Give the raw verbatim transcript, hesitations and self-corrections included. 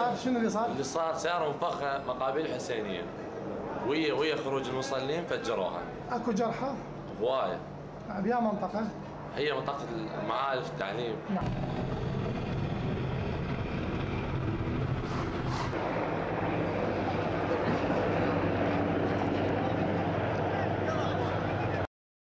صار؟ شنو اللي صار؟ اللي صار سيارة منفخة مقابل حسينية، ويا ويا خروج المصلين فجروها. اكو جرحى؟ هواية. بيا منطقة؟ هي منطقة المعارف التعليم. نعم.